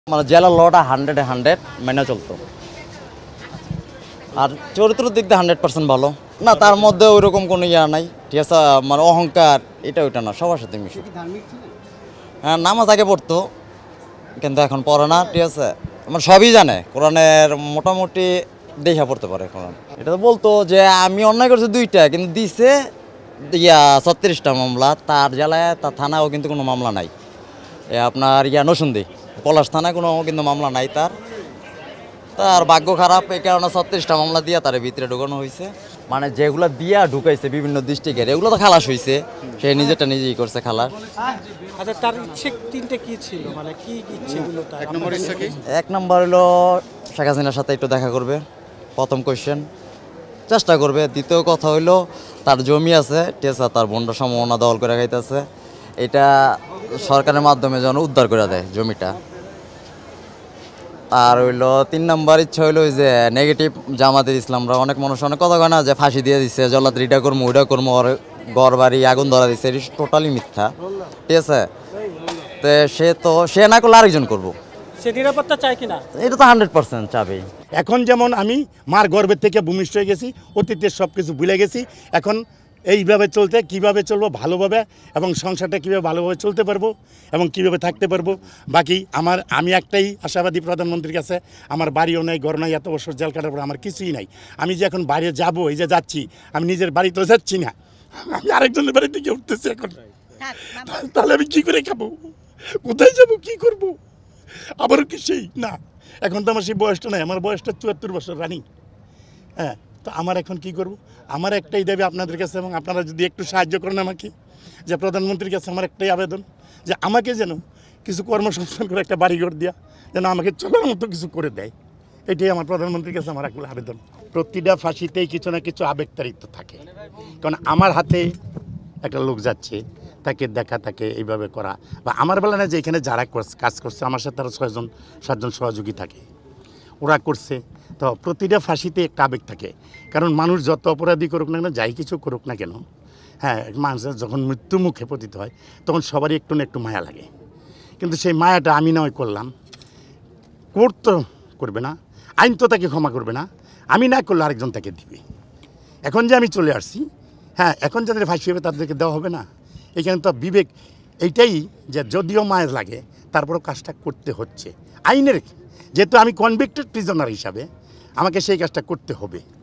মানে জেলার লটা 100-100 মেনে চলতো। আর চরিত্রের দিক দিয়ে 100% ভালো না, তার মধ্যে ওই রকম কোনো ইয়া নাই, ঠিক আছে, মানে অহংকার এটা ওইটা না, সবার সাথে মিশে। হ্যাঁ, নামাজ আগে পড়তো কিন্তু এখন পড়ে না, ঠিক আছে, মানে সবই জানে, কোরআনের মোটামুটি দেখা পড়তে পারে কোরআন। এটা তো বলতো যে আমি অন্যায় করছি 2টা, কিন্তু দিছে 36টা মামলা, তার জেলায় তার থানাও কিন্তু কোনো মামলা নাই। আপনার নরসিংদী পলাশ থানায় কোনো কিন্তু মামলা নাই তার। তার ভাগ্য খারাপ, এই কারণে 36টা মামলা দিয়া তার ভিতরে ঢুকানো হয়েছে। মানে যেগুলো দিয়া ঢুকাইছে বিভিন্ন ডিস্ট্রিক্টের, এগুলো তো খালাস হয়েছে, সে নিজেরটা নিজেই করছে খালাস। আচ্ছা, তার ইচ্ছে 3টে কি ছিল, মানে কি ইচ্ছেগুলো তার? এক নম্বর হলো শেখ হাসিনার সাথে একটু দেখা করবে, প্রথম কোয়েশ্চেন, চেষ্টা করবে। দ্বিতীয় কথা হইলো তার জমি আছে, ঠিক আছে, তার বন্ড সম্ভাবনা দখল করে খাইতেছে, এটা সরকারের মাধ্যমে যেন উদ্ধার করে দেয় জমিটা। আর হইলো 3 নম্বর ইচ্ছা হইলো ওই যে নেগেটিভ জামাতের ইসলামরা অনেক মানুষ অনেক কথা কয় না যে ফাঁসি দিয়ে দিচ্ছে, জল্লাদ এটা করবো ওইটা করবো, ওর ঘর বাড়ি আগুন ধরা দিচ্ছে, এটা টোটালি মিথ্যা, ঠিক আছে। তো সে না করলে আরেকজন করবো, সে নিরাপত্তা চায় কিনা? এটা তো 100% চাবেই। এখন যেমন আমি মার গর্ভের থেকে ভূমিষ্ঠ হয়ে গেছি, অতীতের সব কিছু ভুলে গেছি, এখন এইভাবে চলতে কীভাবে চলবো ভালোভাবে, এবং সংসারটা কীভাবে ভালোভাবে চলতে পারবো এবং কীভাবে থাকতে পারবো। বাকি আমি একটাই আশাবাদী প্রধানমন্ত্রীর কাছে, আমার বাড়িও নেই, ঘর নাই, এত বছর জেল কাটার পর আমার কিছুই নাই। আমি যে এখন বাইরে যাব, এই যে যাচ্ছি, আমি নিজের বাড়িতেও যাচ্ছি না, আমি আরেকজনের বাড়িতে গিয়ে উঠতেছি এখন। তাহলে আমি কী করে খাবো, কোথায় যাব, কী করবো? আবারও কি সেই না, এখন তো আমার সেই বয়সটা নাই, আমার বয়সটা 74 বছর রানিং। হ্যাঁ, তো আমার এখন কি করব? আমার একটাই দাবি আপনাদের কাছে, এবং আপনারা যদি একটু সাহায্য করেন আমাকে, যে প্রধানমন্ত্রীর কাছে আমার একটাই আবেদন, যে আমাকে যেন কিছু কর্মসংস্থান করে একটা বাড়িঘর দেওয়া, যেন আমাকে চলার মতো কিছু করে দেয়। এটাই আমার প্রধানমন্ত্রীর কাছে আমার একগুলো আবেদন। প্রতিটা ফাঁসিতেই কিছু না কিছু আবেগতাড়িত থাকে, কারণ আমার হাতে একটা লোক যাচ্ছে, তাকে দেখা, তাকে এইভাবে করা, বা আমার বেলা না, যে এখানে যারা কাজ করছে আমার সাথে আরও 6জন সহযোগী থাকে, ওরা করছে। তো প্রতিটা ফাঁসিতে একটা আবেগ থাকে, কারণ মানুষ যত অপরাধী করুক না কেন, যাই কিছু করুক না কেন, হ্যাঁ, মানুষের যখন মৃত্যু মুখে পতিত হয় তখন সবারই একটু না একটু মায়া লাগে। কিন্তু সেই মায়াটা আমি নয় করলাম, কোর্ট তো করবে না, আইন তো তাকে ক্ষমা করবে না, আমি না করলে আরেকজন তাকে দিবে। এখন যে আমি চলে আসছি, হ্যাঁ, এখন যাদের ফাঁসি হবে তাদেরকে দেওয়া হবে না। এখানে তো বিবেক এইটাই, যে যদিও মায়া লাগে তারপরেও কাজটা করতে হচ্ছে আইনের, যেহেতু আমি কনভিক্টেড প্রিজনার হিসাবে আমাকে সেই কাজটা করতে হবে।